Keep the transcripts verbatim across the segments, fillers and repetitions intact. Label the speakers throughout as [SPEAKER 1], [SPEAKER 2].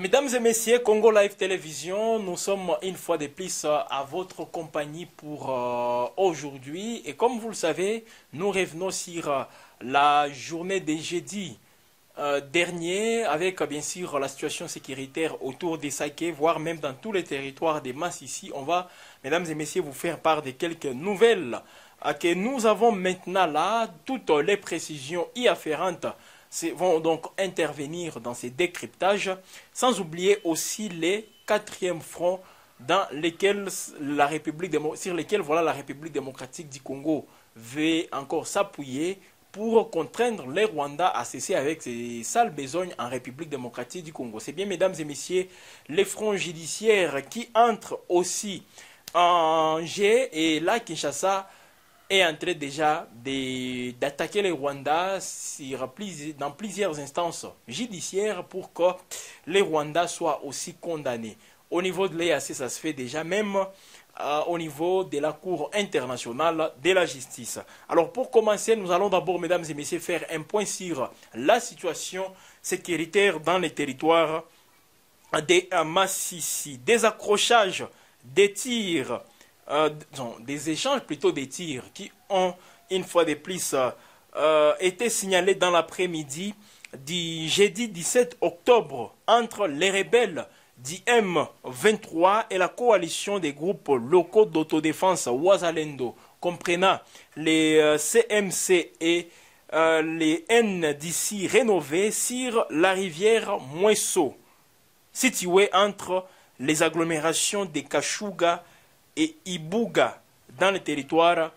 [SPEAKER 1] Mesdames et messieurs, Congo Live Télévision, nous sommes une fois de plus à votre compagnie pour euh, aujourd'hui. Et comme vous le savez, nous revenons sur euh, la journée des jeudis euh, dernier avec bien sûr la situation sécuritaire autour des Saké, voire même dans tous les territoires des Massissi. On va, mesdames et messieurs, vous faire part de quelques nouvelles euh, que nous avons maintenant là, toutes les précisions y afférentes vont donc intervenir dans ces décryptages, sans oublier aussi les quatrièmes fronts dans lesquels la République sur lesquels voilà, la République démocratique du Congo veut encore s'appuyer pour contraindre les Rwandais à cesser avec ces sales besognes en République démocratique du Congo. C'est bien, mesdames et messieurs, les fronts judiciaires qui entrent aussi en jeu, et là, Kinshasa est en train déjà d'attaquer les Rwandais dans plusieurs instances judiciaires pour que les Rwandais soient aussi condamnés. Au niveau de l'E A C, ça se fait déjà, même euh, au niveau de la Cour internationale de la justice. Alors pour commencer, nous allons d'abord, mesdames et messieurs, faire un point sur la situation sécuritaire dans les territoires des Massissi. Des accrochages, des tirs, Euh, non, des échanges plutôt des tirs qui ont une fois de plus euh, euh, été signalés dans l'après-midi du jeudi dix-sept octobre entre les rebelles du M vingt-trois et la coalition des groupes locaux d'autodéfense Wazalendo, comprenant les euh, C M C et euh, les N D C rénovés sur la rivière Mweso, située entre les agglomérations de Kashuga et Ibuga dans le territoire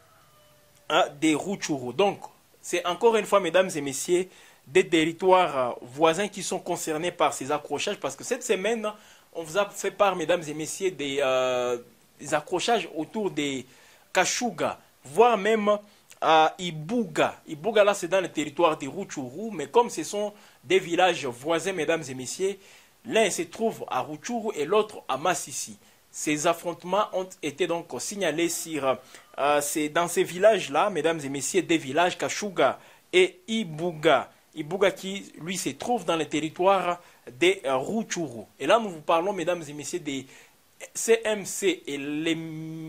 [SPEAKER 1] hein, des Rutshuru. Donc, c'est encore une fois, mesdames et messieurs, des territoires voisins qui sont concernés par ces accrochages, parce que cette semaine, on vous a fait part, mesdames et messieurs, des, euh, des accrochages autour des Kashuga, voire même à Ibuga. Ibuga, là, c'est dans le territoire des Rutshuru, mais comme ce sont des villages voisins, mesdames et messieurs, l'un se trouve à Rutshuru et l'autre à Massissi. Ces affrontements ont été donc signalés sur, euh, dans ces villages-là, mesdames et messieurs, des villages Kashuga et Ibuga. Ibuga qui, lui, se trouve dans le territoire des euh, Rutshuru. Et là, nous vous parlons, mesdames et messieurs, des C M C et les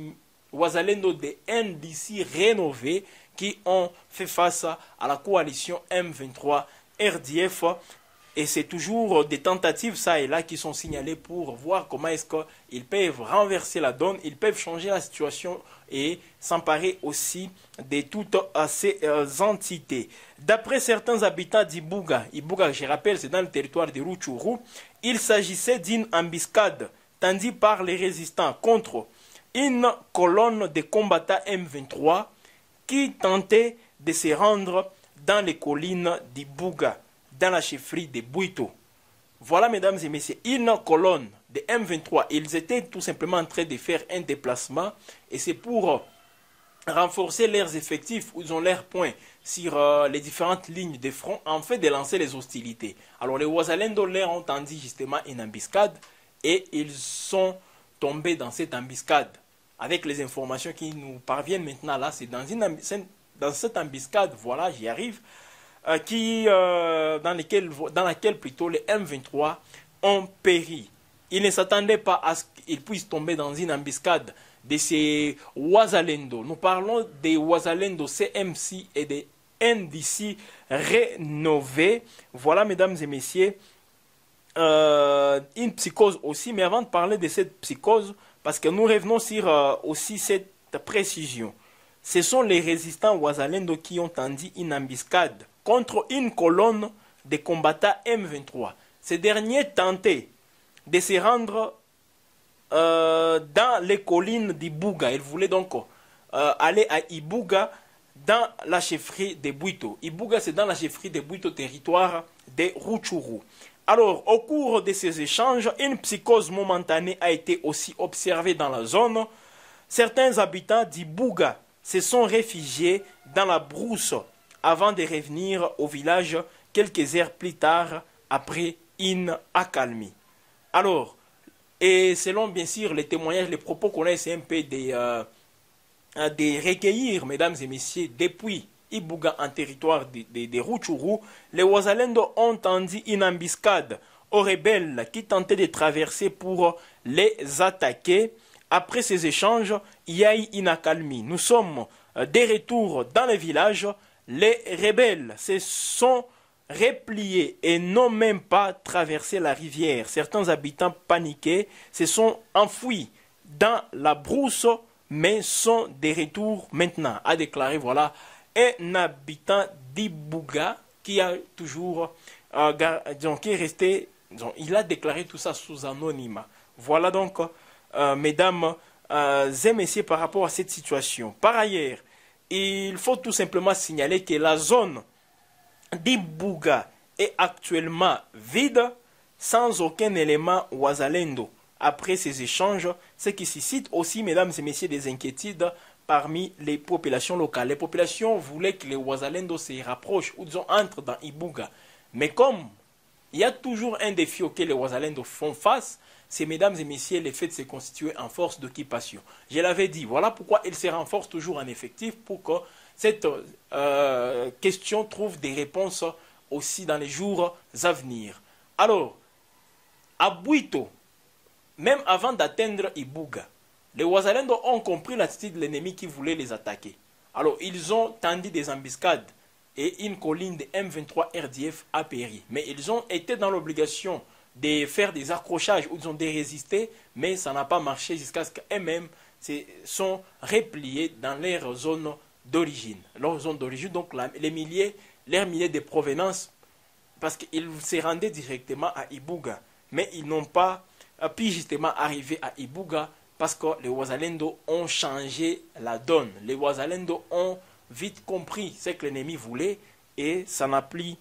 [SPEAKER 1] Wazalendo des N D C rénovés qui ont fait face à la coalition M vingt-trois R D F. Et c'est toujours des tentatives, ça et là, qui sont signalées pour voir comment est-ce qu'ils peuvent renverser la donne, ils peuvent changer la situation et s'emparer aussi de toutes ces entités. D'après certains habitants d'Ibuga, Ibuga, je rappelle, c'est dans le territoire de Rutshuru, il s'agissait d'une embuscade tendue par les résistants contre une colonne de combattants M vingt-trois qui tentait de se rendre dans les collines d'Ibuga, dans la chefferie de Bwito. Voilà, mesdames et messieurs, une colonne de M vingt-trois. Ils étaient tout simplement en train de faire un déplacement et c'est pour renforcer leurs effectifs, ils ont leurs points sur euh, les différentes lignes de front, en fait de lancer les hostilités. Alors les Wazalendo leur ont tendu justement une embuscade et ils sont tombés dans cette embuscade. Avec les informations qui nous parviennent maintenant là, c'est dans, une, dans cette embuscade, voilà, j'y arrive, Euh, qui, euh, dans, lesquels, dans laquelle plutôt les M vingt-trois ont péri. Ils ne s'attendaient pas à ce qu'ils puissent tomber dans une embuscade de ces Wazalendo. Nous parlons des Wazalendo C M C et des N D C rénovés. Voilà, mesdames et messieurs, euh, une psychose aussi. Mais avant de parler de cette psychose, parce que nous revenons sur euh, aussi cette précision, ce sont les résistants Wazalendo qui ont tendu une embuscade contre une colonne de combattants M vingt-trois. Ces derniers tentaient de se rendre euh, dans les collines d'Ibuga. Ils voulaient donc euh, aller à Ibuga dans la chefferie de Bwito. Ibuga, c'est dans la chefferie de Bwito, territoire de Rutshuru. Alors, au cours de ces échanges, une psychose momentanée a été aussi observée dans la zone. Certains habitants d'Ibuga se sont réfugiés dans la brousse avant de revenir au village quelques heures plus tard après une accalmie. Alors, et selon bien sûr les témoignages, les propos qu'on a essayé un peu de, euh, de recueillir, mesdames et messieurs, depuis Ibuga en territoire de, de, de Rutshuru, les Wazalendo ont tendu une embuscade aux rebelles qui tentaient de traverser pour les attaquer. Après ces échanges, il y a eu une accalmie. Nous sommes de retour dans le village. Les rebelles se sont repliés et n'ont même pas traversé la rivière. Certains habitants paniqués se sont enfouis dans la brousse, mais sont de retour maintenant, a déclaré voilà un habitant d'Ibouga qui a toujours euh, donc, qui est resté, donc, il a déclaré tout ça sous anonymat. Voilà donc, euh, mesdames euh, et messieurs, par rapport à cette situation. Par ailleurs, il faut tout simplement signaler que la zone d'Ibouga est actuellement vide, sans aucun élément Wazalendo. Après ces échanges, ce qui suscite aussi, mesdames et messieurs, des inquiétudes parmi les populations locales. Les populations voulaient que les Wazalendo se rapprochent ou disons entrent dans Ibouga. Mais comme il y a toujours un défi auquel les Wazalendo font face, c'est, mesdames et messieurs, le fait de se constituer en force d'occupation. Je l'avais dit, voilà pourquoi ils se renforcent toujours en effectif pour que cette euh, question trouve des réponses aussi dans les jours à venir. Alors, à Bouito, même avant d'atteindre Ibouga, les Wazalendo ont compris l'attitude de l'ennemi qui voulait les attaquer. Alors, ils ont tendu des embuscades et une colline de M vingt-trois R D F a péri. Mais ils ont été dans l'obligation de faire des accrochages où ils ont dû résister, mais ça n'a pas marché jusqu'à ce qu'eux-mêmes se sont repliés dans leur zone d'origine. Leur zone d'origine, donc la, les milliers, leurs milliers de provenance, parce qu'ils se rendaient directement à Ibouga. Mais ils n'ont pas pu justement arriver à Ibouga parce que les Wazalendo ont changé la donne. Les Wazalendo ont vite compris ce que l'ennemi voulait et ça n'a plus.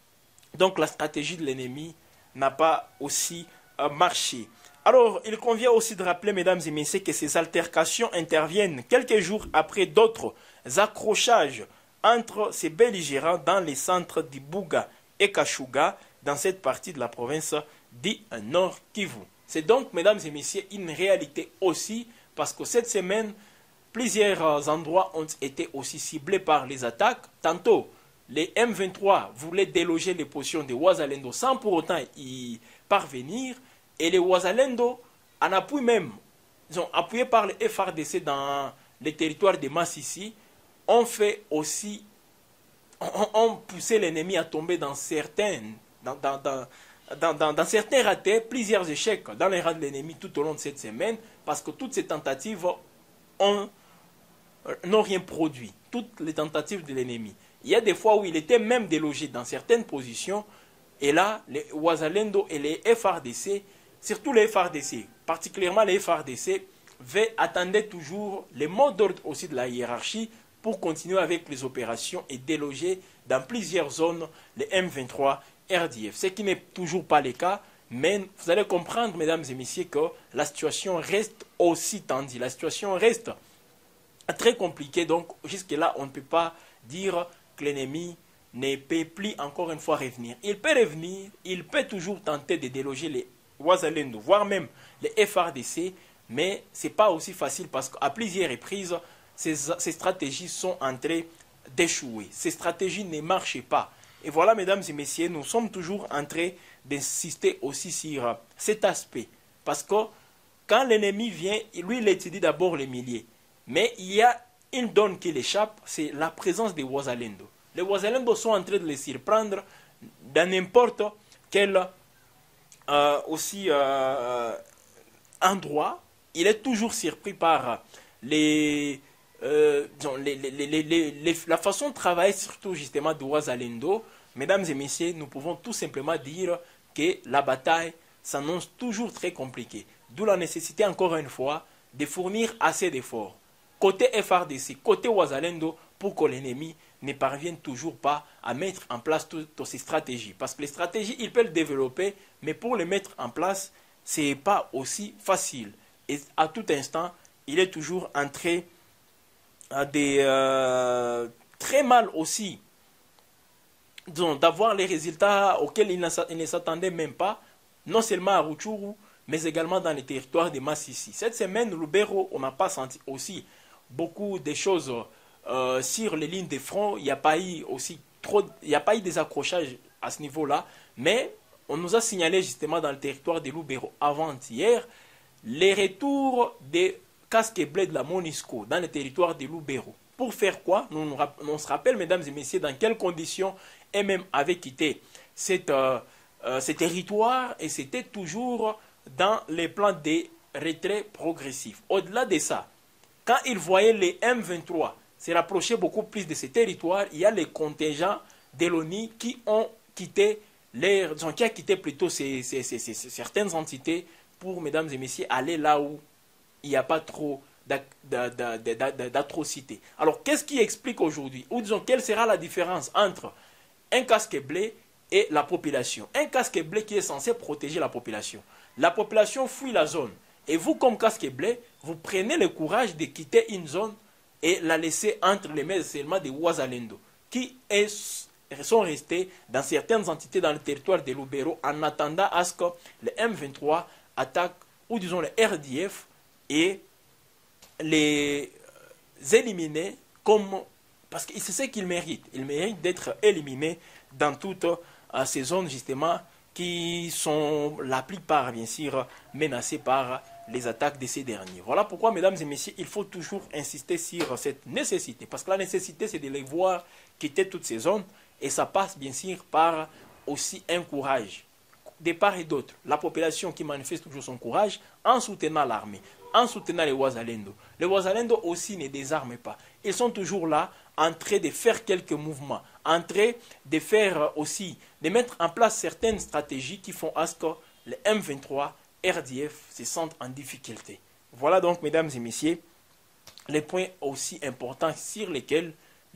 [SPEAKER 1] Donc la stratégie de l'ennemi n'a pas aussi euh, marché. Alors, il convient aussi de rappeler, mesdames et messieurs, que ces altercations interviennent quelques jours après d'autres accrochages entre ces belligérants dans les centres d'Ibouga et Kashuga, dans cette partie de la province du Nord Kivu. C'est donc, mesdames et messieurs, une réalité aussi, parce que cette semaine, plusieurs endroits ont été aussi ciblés par les attaques. Tantôt, les M vingt-trois voulaient déloger les positions de Wazalendo sans pour autant y parvenir. Et les Wazalendo, en appui même, ils ont appuyé par le F R D C dans les territoires de Massissi, ont fait aussi, ont, ont poussé l'ennemi à tomber dans certains, dans, dans, dans, dans, dans, dans certains ratés, plusieurs échecs dans les rangs de l'ennemi tout au long de cette semaine, parce que toutes ces tentatives ont, n'ont rien produit. Toutes les tentatives de l'ennemi. Il y a des fois où il était même délogé dans certaines positions, et là, les Wazalendo et les F R D C, surtout les F R D C, particulièrement les F R D C, attendaient toujours les mots d'ordre aussi de la hiérarchie pour continuer avec les opérations et déloger dans plusieurs zones les M vingt-trois R D F. Ce qui n'est toujours pas le cas, mais vous allez comprendre, mesdames et messieurs, que la situation reste aussi tendue. La situation reste très compliquée, donc jusque-là, on ne peut pas dire que l'ennemi ne peut plus encore une fois revenir. Il peut revenir, il peut toujours tenter de déloger les Wazalendo, voire même les F R D C, mais ce n'est pas aussi facile parce qu'à plusieurs reprises, ces, ces stratégies sont en train d'échouer. Ces stratégies ne marchent pas. Et voilà, mesdames et messieurs, nous sommes toujours en train d'insister aussi sur cet aspect. Parce que quand l'ennemi vient, lui, il étudie d'abord les milliers. Mais il y a une donne qui l'échappe, c'est la présence des Wazalendo. Les Wazalendo sont en train de les surprendre dans n'importe quel euh, aussi euh, endroit. Il est toujours surpris par les, euh, disons, les, les, les, les, les, la façon de travailler, surtout justement de Wazalendo. Mesdames et messieurs, nous pouvons tout simplement dire que la bataille s'annonce toujours très compliquée. D'où la nécessité, encore une fois, de fournir assez d'efforts. Côté F R D C, côté Wazalendo, pour que l'ennemi ne parvienne toujours pas à mettre en place toutes ces stratégies. Parce que les stratégies, il peut le développer, mais pour les mettre en place, ce n'est pas aussi facile. Et à tout instant, il est toujours en train de euh, très mal aussi d'avoir les résultats auxquels il ne s'attendait même pas, non seulement à Rutshuru, mais également dans les territoires de Massissi. Cette semaine, Lubero, on n'a pas senti aussi beaucoup de choses euh, sur les lignes de front. Il n'y a pas eu aussi trop, il n'y a pas eu des accrochages à ce niveau-là, mais on nous a signalé justement dans le territoire de Lubero avant-hier les retours des casques bleus de la MONUSCO dans le territoire de Lubero. Pour faire quoi? Nous, nous, on se rappelle, mesdames et messieurs, dans quelles conditions eux-mêmes avaient quitté cette, euh, euh, ce territoire, et c'était toujours dans les plans de retrait progressif. Au-delà de ça, quand ils voyaient les M vingt-trois se rapprocher beaucoup plus de ces territoires, il y a les contingents de l'ONU qui ont quitté, les, qui a quitté plutôt ces, ces, ces, ces, certaines entités pour, mesdames et messieurs, aller là où il n'y a pas trop d'atrocités. Alors, qu'est-ce qui explique aujourd'hui, ou disons, quelle sera la différence entre un casque bleu et la population? Un casque bleu qui est censé protéger la population. La population fuit la zone. Et vous, comme casque bleu, vous prenez le courage de quitter une zone et la laisser entre les mains seulement des Wazalendo, qui est, sont restés dans certaines entités dans le territoire de Lubero en attendant à ce que le M vingt-trois attaque, ou disons le R D F, et les éliminer comme... Parce que c'est ce qu'ils méritent. Ils méritent d'être éliminés dans toutes uh, ces zones, justement, qui sont la plupart, bien sûr, menacées par les attaques de ces derniers. Voilà pourquoi, mesdames et messieurs, il faut toujours insister sur cette nécessité. Parce que la nécessité, c'est de les voir quitter toutes ces zones. Et ça passe, bien sûr, par aussi un courage. De part et d'autre, la population qui manifeste toujours son courage en soutenant l'armée, en soutenant les Wazalendo. Les Wazalendo aussi ne désarment pas. Ils sont toujours là, en train de faire quelques mouvements, en train de faire aussi, de mettre en place certaines stratégies qui font à ce que les M vingt-trois, R D F se sentent en difficulté. Voilà donc, mesdames et messieurs, les points aussi importants sur lesquels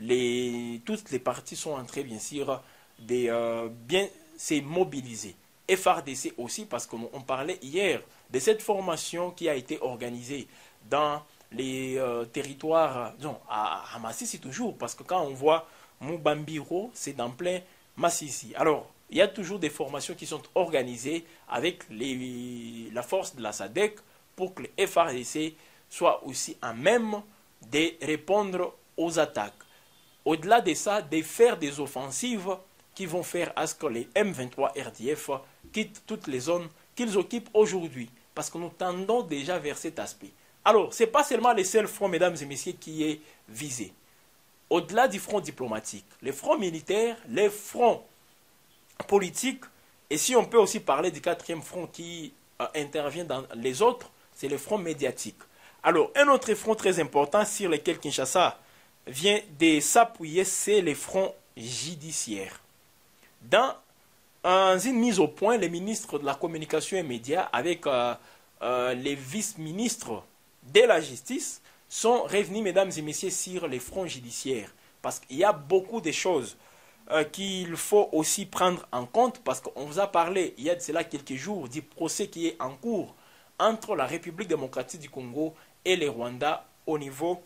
[SPEAKER 1] les, toutes les parties sont en train, bien sûr, de euh, bien se mobiliser. F R D C aussi, parce qu'on parlait hier de cette formation qui a été organisée dans les euh, territoires, disons, à, à Massissi toujours, parce que quand on voit Mubambiro, c'est dans plein Massissi. Alors, il y a toujours des formations qui sont organisées avec les, la force de la S A D C pour que le F R D C soit aussi à même de répondre aux attaques. Au-delà de ça, de faire des offensives qui vont faire à ce que les M vingt-trois R D F quittent toutes les zones qu'ils occupent aujourd'hui. Parce que nous tendons déjà vers cet aspect. Alors, ce n'est pas seulement le seul front, mesdames et messieurs, qui est visé. Au-delà du front diplomatique, les fronts militaires, les fronts politiques, et si on peut aussi parler du quatrième front qui euh, intervient dans les autres, c'est le front médiatique. Alors, un autre front très important sur lequel Kinshasa vient de s'appuyer, c'est le front judiciaire. Dans euh, une mise au point, les ministres de la communication et médias, avec euh, euh, les vice-ministres de la justice, sont revenus, mesdames et messieurs, sur les fronts judiciaires. Parce qu'il y a beaucoup de choses euh, qu'il faut aussi prendre en compte, parce qu'on vous a parlé, il y a de cela quelques jours, du procès qui est en cours entre la République démocratique du Congo et le Rwanda au niveau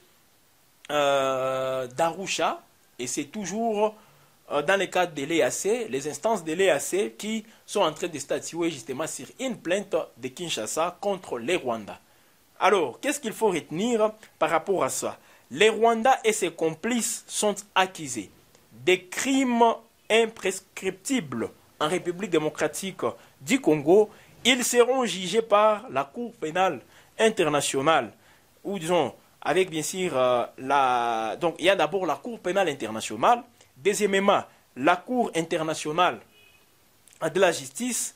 [SPEAKER 1] euh, d'Arusha. Et c'est toujours euh, dans le cadre de l'E A C, les instances de l'E A C qui sont en train de statuer justement sur une plainte de Kinshasa contre les Rwandais. Alors, qu'est-ce qu'il faut retenir par rapport à ça? Les Rwandais et ses complices sont accusés des crimes imprescriptibles en République démocratique du Congo. Ils seront jugés par la Cour pénale internationale, ou disons, avec bien sûr euh, la... Donc, il y a d'abord la Cour pénale internationale, deuxièmement, la Cour internationale de la justice,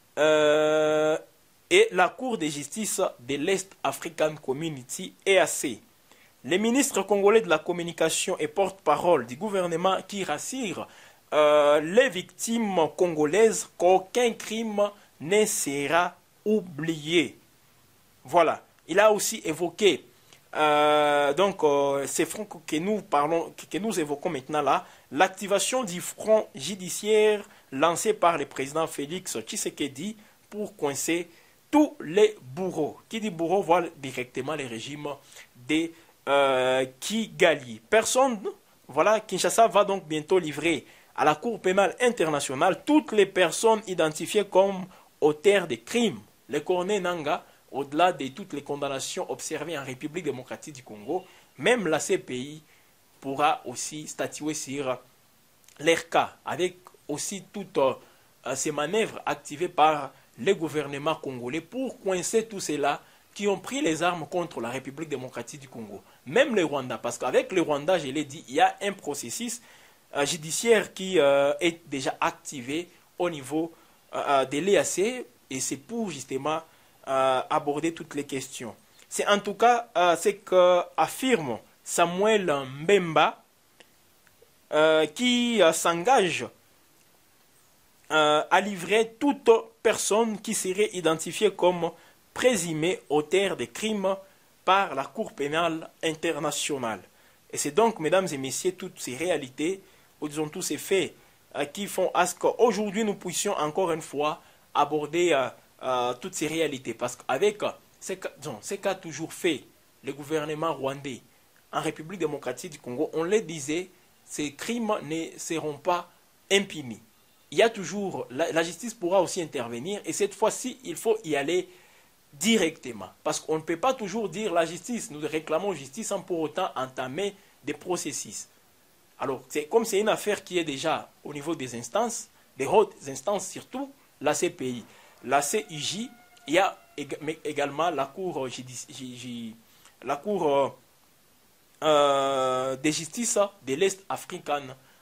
[SPEAKER 1] euh, et la Cour de justice de l'Est African Community, E A C. Les ministres congolais de la communication et porte-parole du gouvernement qui rassurent euh, les victimes congolaises qu'aucun crime ne sera oublié. Voilà. Il a aussi évoqué euh, donc euh, ces fronts que nous parlons, que nous évoquons maintenant là, l'activation du front judiciaire lancé par le président Félix Tshisekedi pour coincer tous les bourreaux. Qui dit bourreau voit directement les régimes des euh, Kigali. Personne, voilà, Kinshasa va donc bientôt livrer à la Cour pénale internationale toutes les personnes identifiées comme auteurs de crimes. Le colonel Nanga, au-delà de toutes les condamnations observées en République démocratique du Congo, même la C P I pourra aussi statuer sur leur cas, avec aussi toute euh, ces manœuvres activées par les gouvernements congolais pour coincer tous ceux-là qui ont pris les armes contre la République démocratique du Congo. Même le Rwanda, parce qu'avec le Rwanda, je l'ai dit, il y a un processus euh, judiciaire qui euh, est déjà activé au niveau euh, de l'E A C, et c'est pour justement euh, aborder toutes les questions. C'est en tout cas euh, ce qu'affirme Samuel Mbemba, euh, qui euh, s'engage euh, à livrer toute personne qui serait identifiée comme présumée auteur des crimes par la Cour pénale internationale. Et c'est donc, mesdames et messieurs, toutes ces réalités, ou disons tous ces faits, euh, qui font à ce qu'aujourd'hui nous puissions encore une fois aborder euh, euh, toutes ces réalités. Parce qu'avec euh, ce qu'a toujours fait le gouvernement rwandais en République démocratique du Congo, on les disait, ces crimes ne seront pas impunis. Il y a toujours, la, la justice pourra aussi intervenir, et cette fois-ci, il faut y aller directement. Parce qu'on ne peut pas toujours dire la justice, nous réclamons justice sans pour autant entamer des processus. Alors, c'est comme c'est une affaire qui est déjà au niveau des instances, des hautes instances surtout, la C P I, la C I J, il y a également la Cour, la cour euh, de justice de l'Est African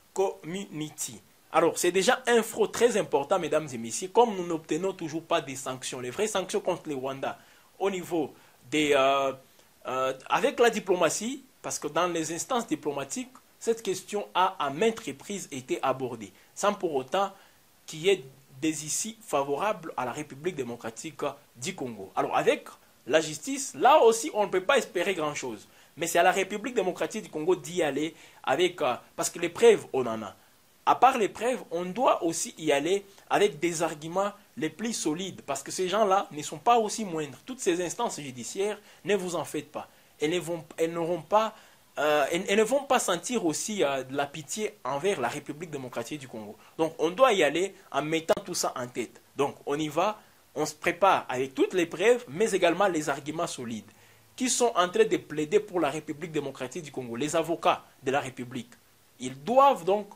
[SPEAKER 1] Community. Alors, c'est déjà un fraude très important, mesdames et messieurs, comme nous n'obtenons toujours pas des sanctions, les vraies sanctions contre le Rwanda au niveau des... Euh, euh, avec la diplomatie, parce que dans les instances diplomatiques, cette question a à maintes reprises été abordée, sans pour autant qu'il y ait des issues favorables à la République démocratique du Congo. Alors, avec la justice, là aussi, on ne peut pas espérer grand-chose. Mais c'est à la République démocratique du Congo d'y aller, avec, euh, parce que les preuves, on en a. À part les preuves, on doit aussi y aller avec des arguments les plus solides, parce que ces gens-là ne sont pas aussi moindres. Toutes ces instances judiciaires, ne vous en faites pas. Elles ne vont, elles n'auront pas, euh, elles, elles ne vont pas sentir aussi euh, de la pitié envers la République démocratique du Congo. Donc on doit y aller en mettant tout ça en tête. Donc on y va, on se prépare avec toutes les preuves, mais également les arguments solides, qui sont en train de plaider pour la République démocratique du Congo, les avocats de la République. Ils doivent donc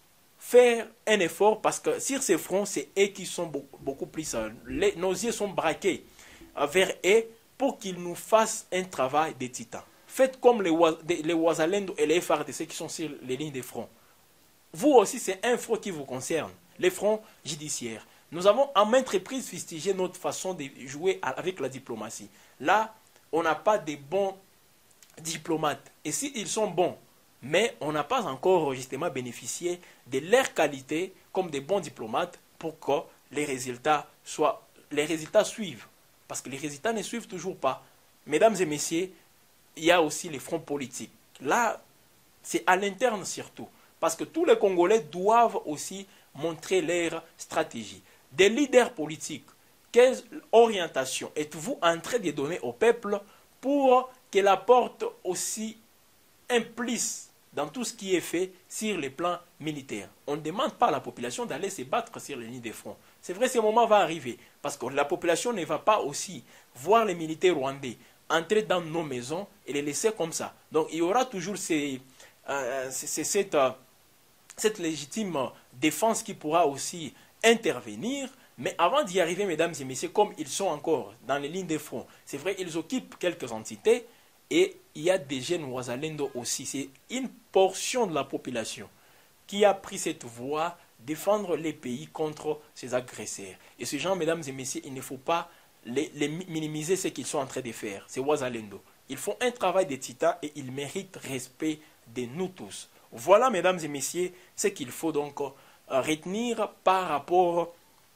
[SPEAKER 1] faire un effort, parce que sur ces fronts, c'est eux qui sont beaucoup, beaucoup plus... Les, nos yeux sont braqués vers eux pour qu'ils nous fassent un travail de titan. Faites comme les, les Ouazalendo et les F R D C qui sont sur les lignes de front. Vous aussi, c'est un front qui vous concerne, les fronts judiciaires. Nous avons à maintes reprises fustigé notre façon de jouer avec la diplomatie. Là, on n'a pas de bons diplomates. Et s'ils sont bons, mais on n'a pas encore justement bénéficié de leur qualité comme des bons diplomates pour que les résultats, soient, les résultats suivent. Parce que les résultats ne suivent toujours pas. Mesdames et messieurs, il y a aussi les fronts politiques. Là, c'est à l'interne surtout. Parce que tous les Congolais doivent aussi montrer leur stratégie. Des leaders politiques, quelle orientation êtes-vous en train de donner au peuple pour qu'elle apporte aussi un plus dans tout ce qui est fait sur les plans militaires? On ne demande pas à la population d'aller se battre sur les lignes de front. C'est vrai, ce moment va arriver, parce que la population ne va pas aussi voir les militaires rwandais entrer dans nos maisons et les laisser comme ça. Donc il y aura toujours ces, euh, ces, cette, euh, cette légitime défense qui pourra aussi intervenir. Mais avant d'y arriver, mesdames et messieurs, comme ils sont encore dans les lignes de front, c'est vrai, ils occupent quelques entités, et il y a des jeunes Ouazalendo aussi. C'est une portion de la population qui a pris cette voie, défendre les pays contre ces agresseurs. Et ce genre, mesdames et messieurs, il ne faut pas les, les minimiser ce qu'ils sont en train de faire. C'est Ouazalendo. Ils font un travail de titan et ils méritent respect de nous tous. Voilà, mesdames et messieurs, ce qu'il faut donc retenir par rapport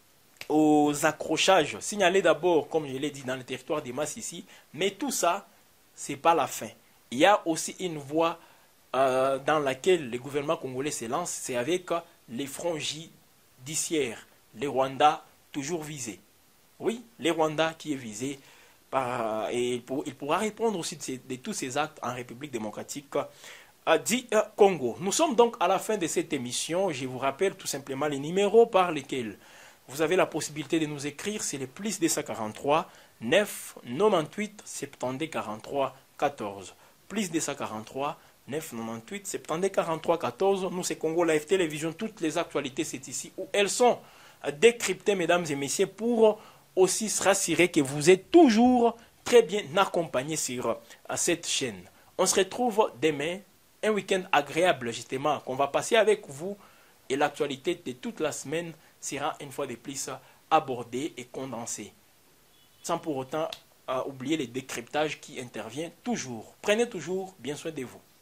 [SPEAKER 1] aux accrochages. Signaler d'abord, comme je l'ai dit, dans le territoire des masses ici, mais tout ça, ce n'est pas la fin. Il y a aussi une voie euh, dans laquelle le gouvernement congolais se lance, c'est avec euh, les fronts judiciaires. Les Rwandais toujours visés. Oui, les Rwandais qui est visé par, et il, pour, il pourra répondre aussi de, ces, de tous ces actes en République démocratique euh, du euh, Congo. Nous sommes donc à la fin de cette émission. Je vous rappelle tout simplement les numéros par lesquels vous avez la possibilité de nous écrire. C'est le plus deux cent quarante-trois neuf quatre-vingt-dix-huit soixante-dix quarante-trois quatorze. Plus deux cent quarante-trois neuf quatre-vingt-dix-huit soixante-dix quarante-trois quatorze. Nous, c'est Congo Live Télévision. Toutes les actualités, c'est ici où elles sont. décrypter, mesdames et messieurs, pour aussi se rassurer que vous êtes toujours très bien accompagnés sur cette chaîne. On se retrouve demain, un week-end agréable justement qu'on va passer avec vous, et l'actualité de toute la semaine sera une fois de plus abordée et condensée, sans pour autant euh, oublier les décryptages qui interviennent toujours. Prenez toujours bien soin de vous.